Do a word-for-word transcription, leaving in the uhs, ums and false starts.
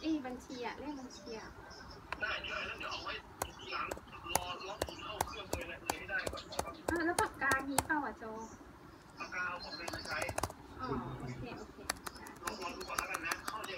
บัญชีอะเลขบัญชีอะได้ได้แล้วเดี๋ยวเอาไว้ทีหลังรอรอผมเข้าเครื่องเลยเลยให้ได้ก่อนนะครับอ่าแล้วปากกามีเปล่าอะโจปากกาเอาของเล่นมาใช้อ๋อโอเคโอเคลองลองดูก่อนแล้วกันนะเข้า